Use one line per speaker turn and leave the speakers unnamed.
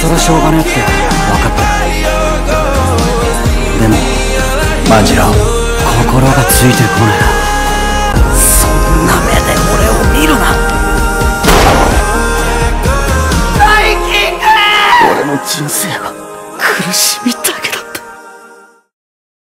それはしょうがねえって分かってる。でも万次郎、心がついてこねえ。そんな目で俺を見るな。バイキング！俺の人生を